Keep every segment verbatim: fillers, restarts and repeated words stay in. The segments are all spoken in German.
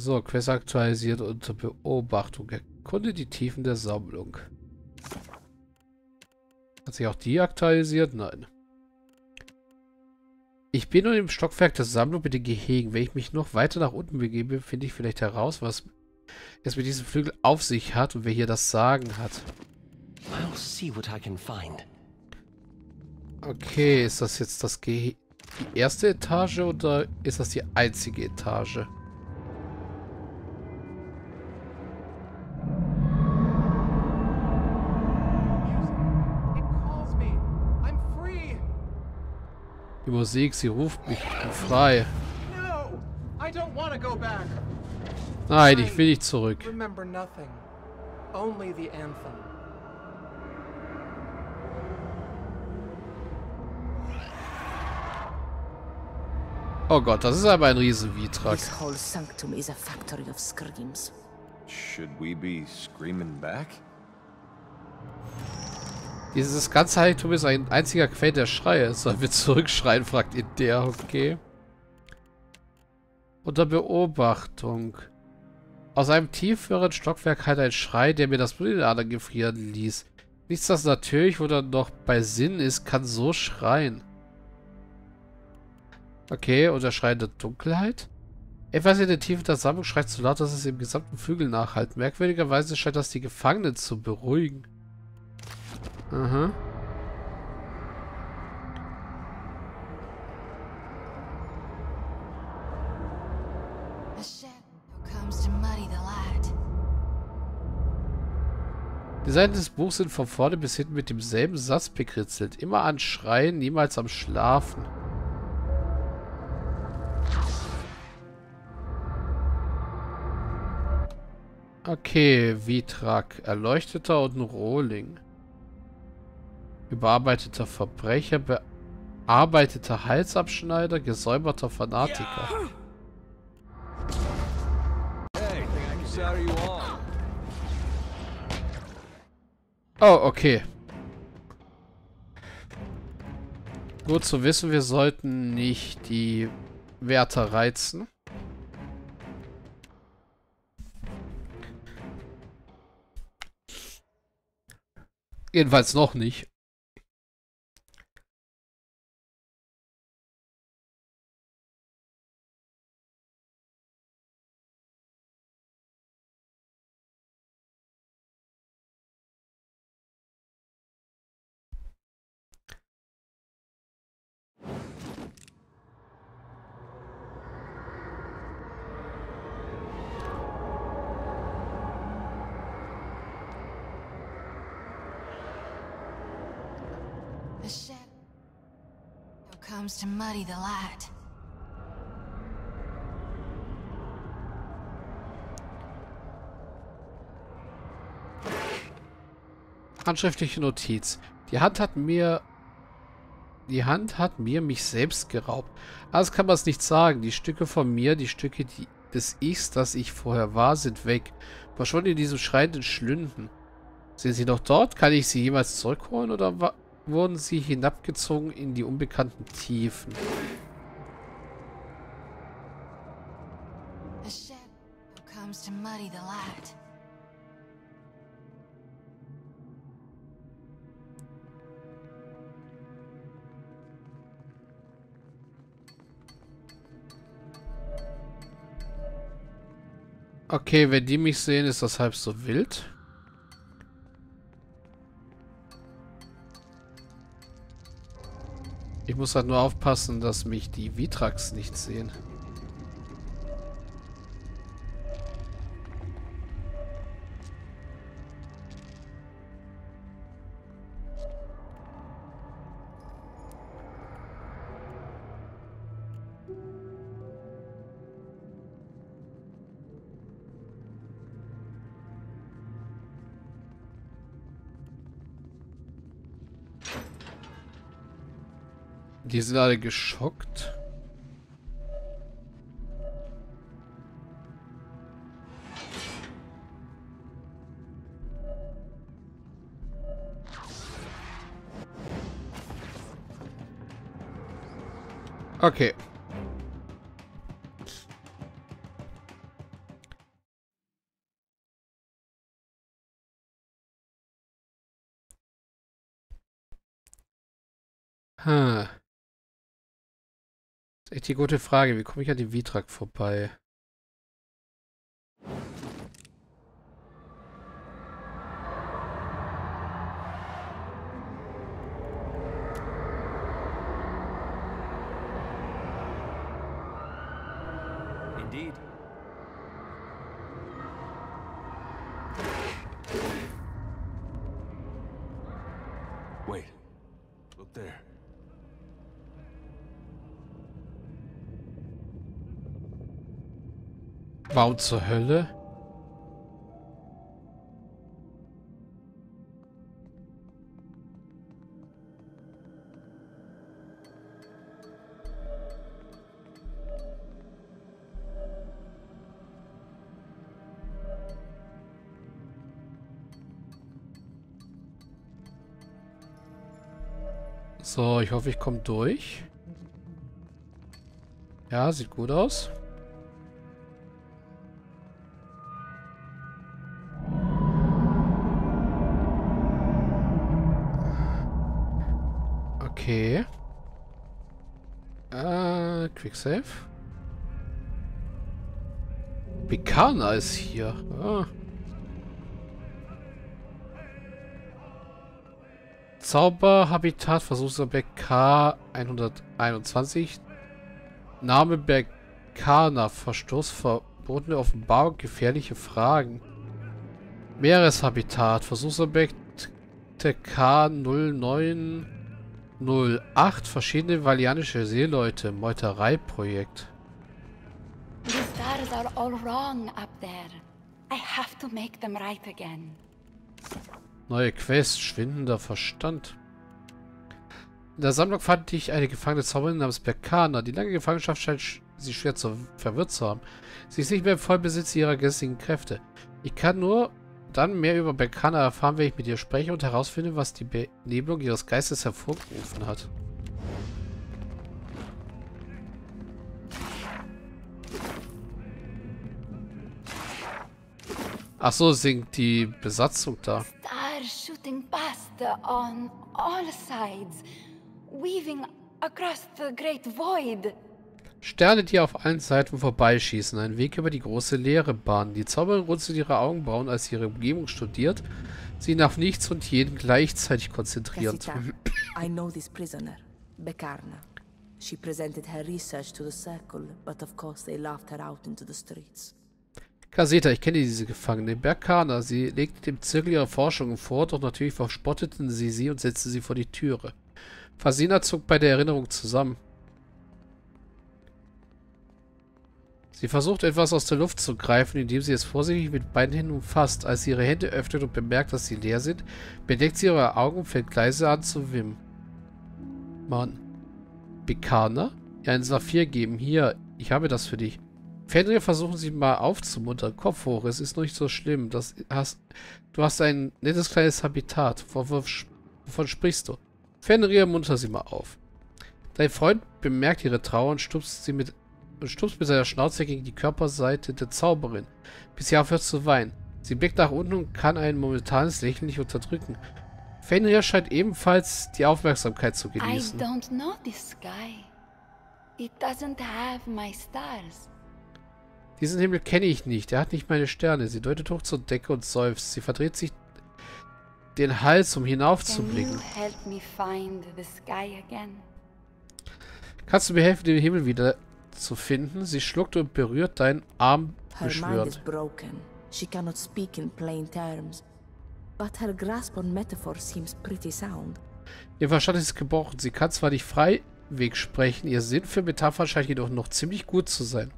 So, Quest aktualisiert unter Beobachtung. Erkunde die Tiefen der Sammlung. Hat sich auch die aktualisiert? Nein. Ich bin nun im Stockwerk der Sammlung mit den Gehegen. Wenn ich mich noch weiter nach unten begebe, finde ich vielleicht heraus, was es mit diesem Flügel auf sich hat und wer hier das Sagen hat. I'll see what I can find. Okay, ist das jetzt das Ge die erste Etage oder ist das die einzige Etage? Die Musik, sie ruft mich frei. Nein, ich will nicht zurück. Oh Gott, das ist aber ein riesen Vitrak. This whole sanctum is a factory of screams. Should we be screaming back? Dieses ganze Heiligtum ist ein einziger Quell der Schreie. Sollen wir zurückschreien, fragt ihn der. Okay. Unter Beobachtung. Aus einem tieferen Stockwerk halt ein Schrei, der mir das Blut in den Adern gefrieren ließ. Nichts, das natürlich oder noch bei Sinn ist, kann so schreien. Okay, und der Schrei der Dunkelheit? Etwas in den Tiefen der Sammlung schreit so laut, dass es im gesamten Flügel nachhallt. Merkwürdigerweise scheint das die Gefangenen zu beruhigen. Aha. Die Seiten des Buchs sind von vorne bis hinten mit demselben Satz bekritzelt. Immer an Schreien, niemals am Schlafen. Okay, Vitrak. Erleuchteter und ein Rohling. Überarbeiteter Verbrecher, bearbeiteter Halsabschneider, gesäuberter Fanatiker. Oh, okay. Gut zu wissen, wir sollten nicht die Wärter reizen. Jedenfalls noch nicht. The shadow comes to muddy the light. Handschriftliche Notiz. Die Hand hat mir... Die Hand hat mir mich selbst geraubt. Also kann man es nicht sagen. Die Stücke von mir, die Stücke die, des Ichs, das ich vorher war, sind weg. Verschwunden in diesem schreienden Schlünden. Sind sie noch dort? Kann ich sie jemals zurückholen oder wurden sie hinabgezogen in die unbekannten Tiefen? The shadow comes to muddy the light. Okay, wenn die mich sehen, ist das halb so wild. Ich muss halt nur aufpassen, dass mich die Vitraks nicht sehen. Die sind alle geschockt. Okay. Hm. Das ist echt die gute Frage. Wie komme ich an dem Vitrak vorbei? Indeed. Wait. Look there. Warum zur Hölle? So, ich hoffe, ich komme durch. Ja, sieht gut aus. Okay. Äh, Quicksave. Bekana ist hier. Ah. Zauberhabitat, Versuchsobjekt K hunderteinundzwanzig. Name Bekana, Verstoß, verbotene Offenbarung, gefährliche Fragen. Meereshabitat, Versuchsobjekt K null neun null acht, verschiedene valianische Seeleute, Meutereiprojekt. The stars are all wrong up there. I have to make them right again. Neue Quest, schwindender Verstand. In der Sammlung fand ich eine gefangene Zauberin namens Bekana. Die lange Gefangenschaft scheint sch sie schwer zu verwirrt zu haben. Sie ist nicht mehr im Vollbesitz ihrer geistigen Kräfte. Ich kann nur dann mehr über Bekana erfahren, wenn ich mit ihr spreche und herausfinde, was die Benebelung ihres Geistes hervorgerufen hat. Ach so, singt die Besatzung da. Stars shooting past on all sides, weaving across the great void. Sterne, die auf allen Seiten vorbeischießen. Ein Weg über die große Leere bahnen. Die Zauberin runzelt ihre Augenbrauen, als sie ihre Umgebung studiert, sie nach nichts und jedem gleichzeitig konzentrierend. I know this prisoner, Bekarna. She presented her research to the circle, but of course they laughed her out into the streets. Kaseta, ich kenne diese Gefangene. Bekana, sie legte dem Zirkel ihre Forschungen vor, doch natürlich verspotteten sie sie und setzte sie vor die Türe. Fasina zuckt bei der Erinnerung zusammen. Sie versucht etwas aus der Luft zu greifen, indem sie es vorsichtig mit beiden Händen umfasst. Als sie ihre Hände öffnet und bemerkt, dass sie leer sind, bedeckt sie ihre Augen und fängt leise an zu wimmen. Mann. Bekana? Ja, einen Saphir geben. Hier, ich habe das für dich. Fenrir versuchen sie mal aufzumuntern. Kopf hoch, es ist nicht so schlimm. Das hast, du hast ein nettes kleines Habitat. Wovon, wovon sprichst du? Fenrir, munter sie mal auf. Dein Freund bemerkt ihre Trauer und stupst sie mit und stupst mit seiner Schnauze gegen die Körperseite der Zauberin, bis sie aufhört zu weinen. Sie blickt nach unten und kann ein momentanes Lächeln nicht unterdrücken. Fenrir scheint ebenfalls die Aufmerksamkeit zu genießen. I don't know this sky. It doesn't have my stars. Diesen Himmel kenne ich nicht. Er hat nicht meine Sterne. Sie deutet hoch zur Decke und seufzt. Sie verdreht sich den Hals, um hinaufzublicken. Kannst du mir helfen, den Himmel wieder zu finden? Sie schluckt und berührt deinen Arm beschwörend. She cannot speak in plain terms, but her grasp on metaphor seems pretty sound. Ihr Verstand ist gebrochen. Sie kann zwar nicht freiweg sprechen, ihr Sinn für Metaphern scheint jedoch noch ziemlich gut zu sein.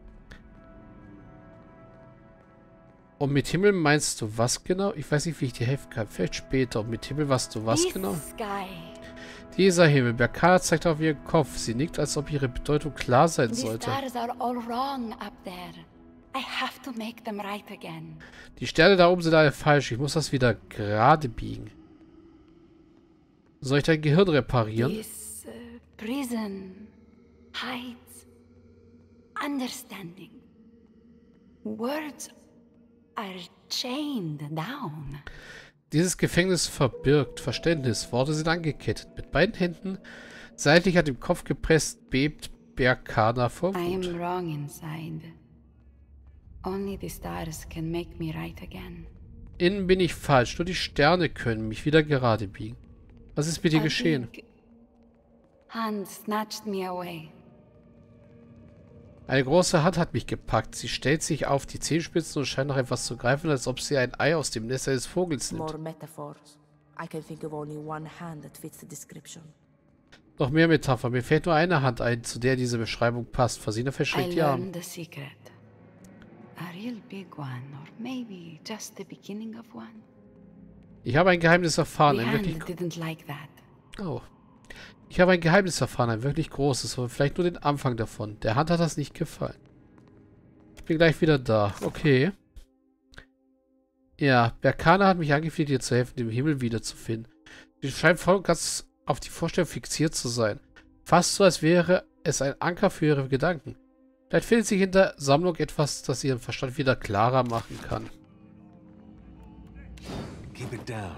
Und mit Himmel meinst du was genau? Ich weiß nicht, wie ich dir helfen kann. Vielleicht später. Und mit Himmel weißt du was This genau? Sky. Dieser Himmel. Bekana zeigt auf ihren Kopf. Sie nickt, als ob ihre Bedeutung klar sein The sollte. stars are all wrong up there. I have to make them right again. Die Sterne da oben sind alle falsch. Ich muss das wieder gerade biegen. Soll ich dein Gehirn reparieren? This uh, prison hides understanding. Words are chained down. Dieses Gefängnis verbirgt Verständnis. Worte sind angekettet. Mit beiden Händen Seitlich an dem Kopf gepresst, bebt Berkana vor I am Wut. wrong inside. Only the stars can make me right again. Innen bin ich falsch, nur die Sterne können mich wieder gerade biegen. Was ist mit dir A geschehen? big hand snatched me away. Eine große Hand hat mich gepackt. Sie stellt sich auf die Zehenspitzen und scheint nach etwas zu greifen, als ob sie ein Ei aus dem Nest eines Vogels nimmt. More metaphors. I can think of only one hand that fits the description. Noch mehr Metapher. Mir fällt nur eine Hand ein, zu der diese Beschreibung passt. Fasina I verschränkt die Arme. learned the secret. A real big one, or maybe just the beginning of one. Ich habe ein Geheimnis erfahren. The Ein hand wirklich... didn't like that. Oh. Ich habe ein Geheimnis erfahren. Ein wirklich großes. Aber vielleicht nur den Anfang davon. Der Hand hat das nicht gefallen. Ich bin gleich wieder da. Okay. Ja, Berkana hat mich angefleht, ihr zu helfen, den Himmel wiederzufinden. Sie scheint voll und ganz auf die Vorstellung fixiert zu sein. Fast so, als wäre es ein Anker für ihre Gedanken. Vielleicht findet sich in der Sammlung etwas, das ihren Verstand wieder klarer machen kann. Keep it down.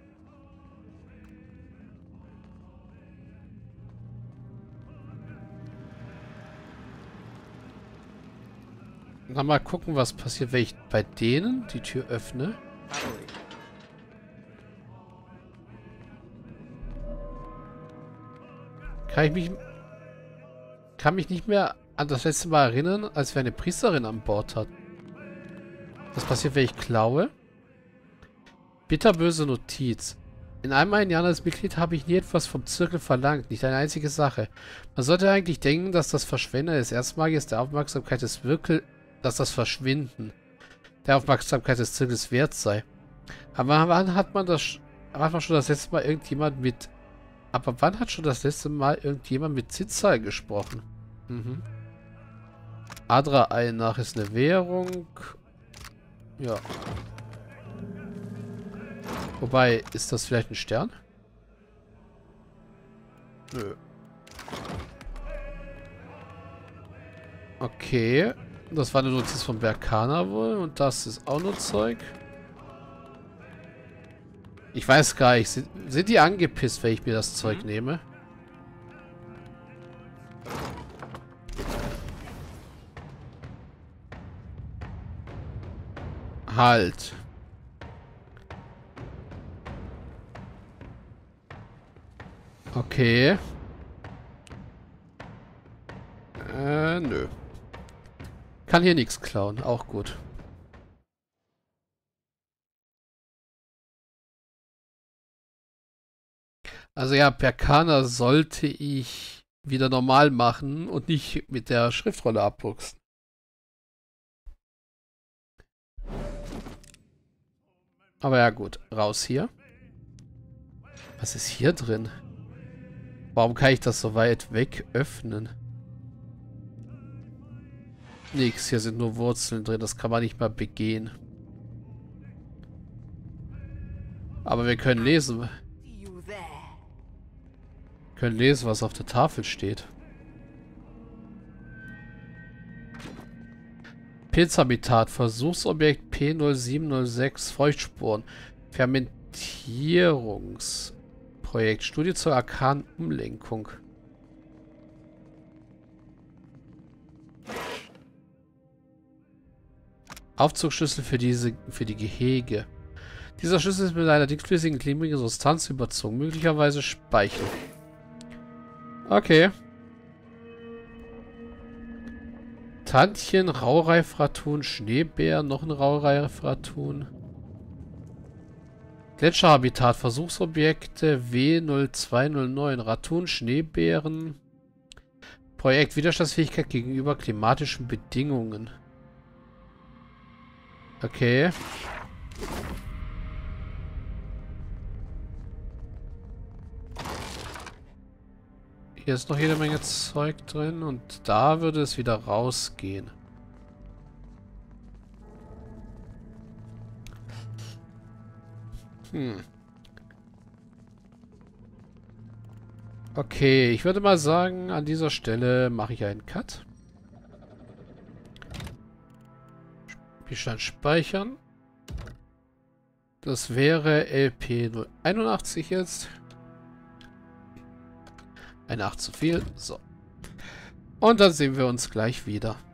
Na, mal gucken, was passiert, wenn ich bei denen die Tür öffne. Kann ich mich... Kann mich nicht mehr an das letzte Mal erinnern, als wir eine Priesterin an Bord hatten. Was passiert, wenn ich klaue? Bitterböse Notiz. In all meinen Jahren als Mitglied habe ich nie etwas vom Zirkel verlangt, nicht eine einzige Sache. Man sollte eigentlich denken, dass das Verschwenden des Erstmagiers der Aufmerksamkeit des Wirkel... dass das Verschwinden der Aufmerksamkeit des Zirkels wert sei. Aber wann hat man das... Hat man schon das letzte Mal irgendjemand mit... Aber wann hat schon das letzte Mal irgendjemand mit Zitzal gesprochen? Mhm. Adra Einach ist eine Währung. Ja. Wobei, ist das vielleicht ein Stern? Nö. Okay. Das war eine Notiz von Berkana wohl. Und das ist auch nur Zeug. Ich weiß gar nicht. Sind, sind die angepisst, wenn ich mir das Zeug mhm. nehme? Halt. Okay. Äh, nö. Kann hier nichts klauen. Auch gut. Also ja, Berkana sollte ich wieder normal machen und nicht mit der Schriftrolle abbuchsen. Aber ja gut, raus hier. Was ist hier drin? Warum kann ich das so weit weg öffnen? Nix, hier sind nur Wurzeln drin, das kann man nicht mal begehen. Aber wir können lesen. Wir können lesen, was auf der Tafel steht. Pilzhabitat, Versuchsobjekt P null sieben null sechs, Feuchtspuren, Fermentierungsprojekt, Studie zur arkanen Umlenkung. Aufzugsschlüssel für diese, für die Gehege. Dieser Schlüssel ist mit einer dickflüssigen, glimmerigen Substanz überzogen, möglicherweise Speichel. Okay. Tantchen, Raureif-Ratun, Schneebär, noch ein Raureif-Ratun. Gletscherhabitat, Versuchsobjekte W null zwei null neun, Ratun, Schneebären. Projekt Widerstandsfähigkeit gegenüber klimatischen Bedingungen. Okay. Hier ist noch jede Menge Zeug drin und da würde es wieder rausgehen. Hm. Okay, ich würde mal sagen, an dieser Stelle mache ich einen Cut. Spielstand speichern. Das wäre L P null einundachtzig jetzt. Eine acht zu viel. So. Und dann sehen wir uns gleich wieder.